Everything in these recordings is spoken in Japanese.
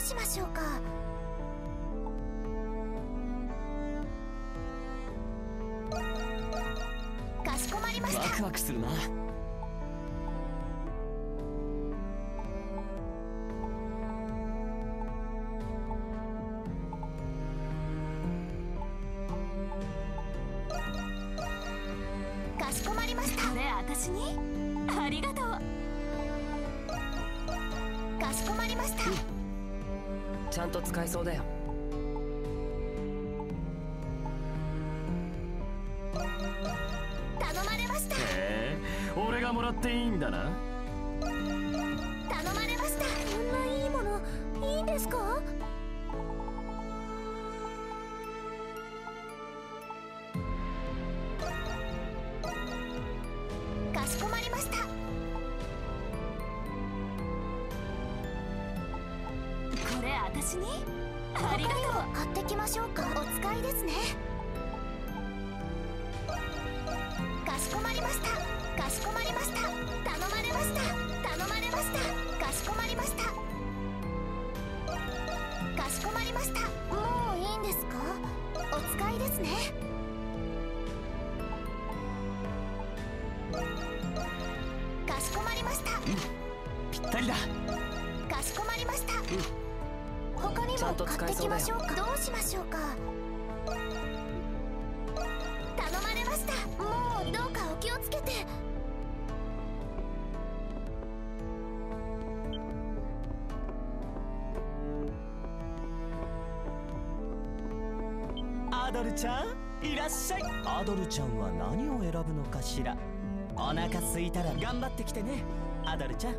うしましょうか。かしこまりました。 ワクワクするな。 かしこまりました。これ私にありがとう。かしこまりました。 ちゃんと使えそうだよ。 頼まれました。 へえ、俺がもらっていいんだな。 頼まれました。こんないいものいいんですか？かしこまりました。これ私にありがとう。買ってきましょうか。お使いですね。かしこまりました。かしこまりました。頼まれました。頼まれました。かしこまりました。かしこまりました。もういいんですか？お使いですね。かしこまりました。 ぴったりだ。 かしこまりました。他にも買ってきましょうか。どうしましょうか。頼まれました。もうどうかお気をつけて。 アドルちゃんいらっしゃい。アドルちゃんは何を選ぶのかしら。お腹空いたら頑張ってきてね、アドルちゃん。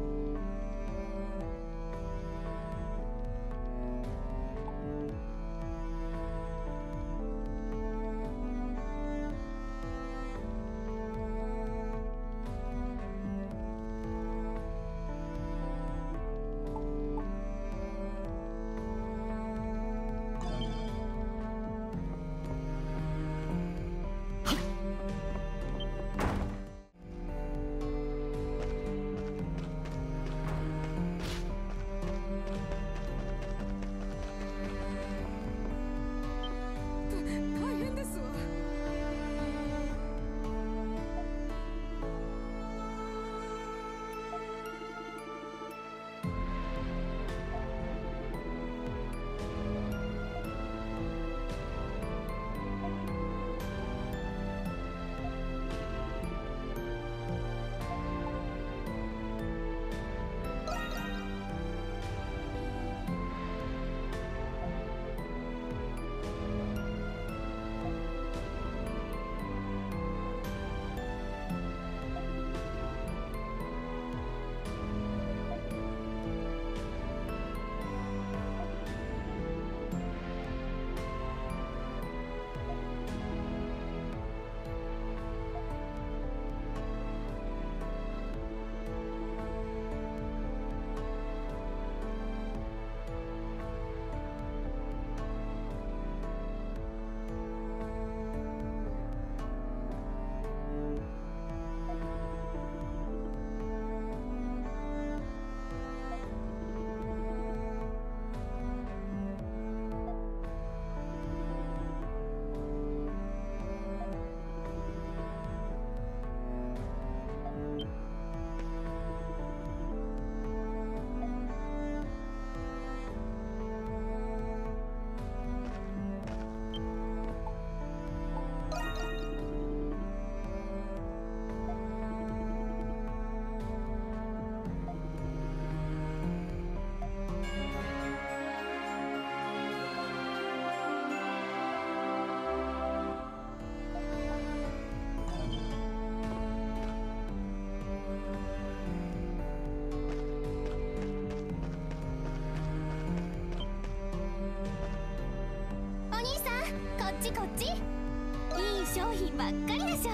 こっち。いい商品ばっかりでしょ。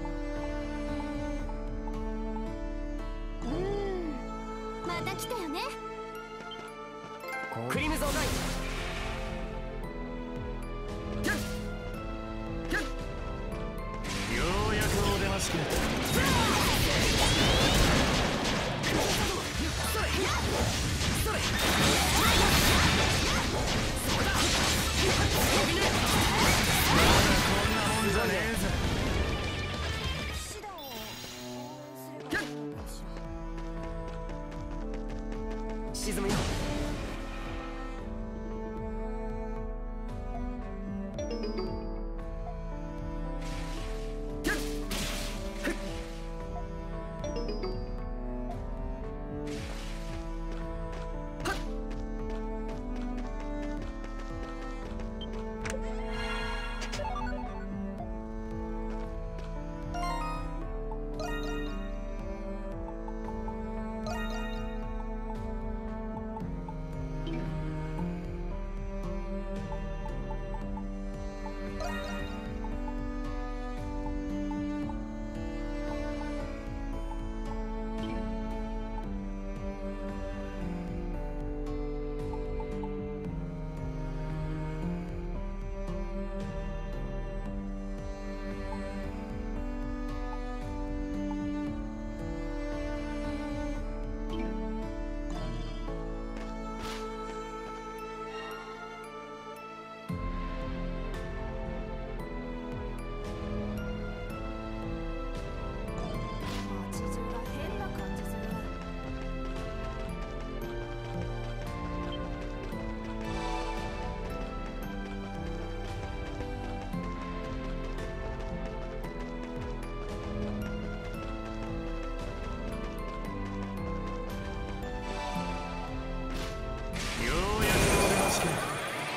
また来たよね。 クリムゾンナイン。 ようやくお出ましくなった。 それ沈むよ。 街中が変な感じする。 ようやくお出ましか。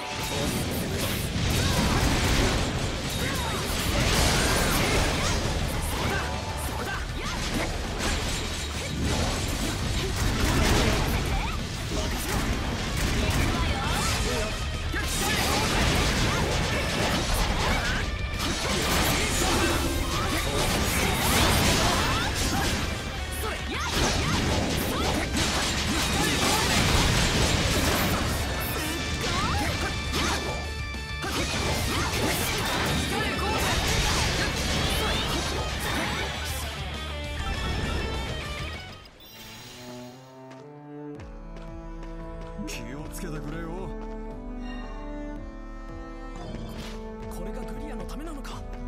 気をつけてくれよ。 これがグリアのためなのか。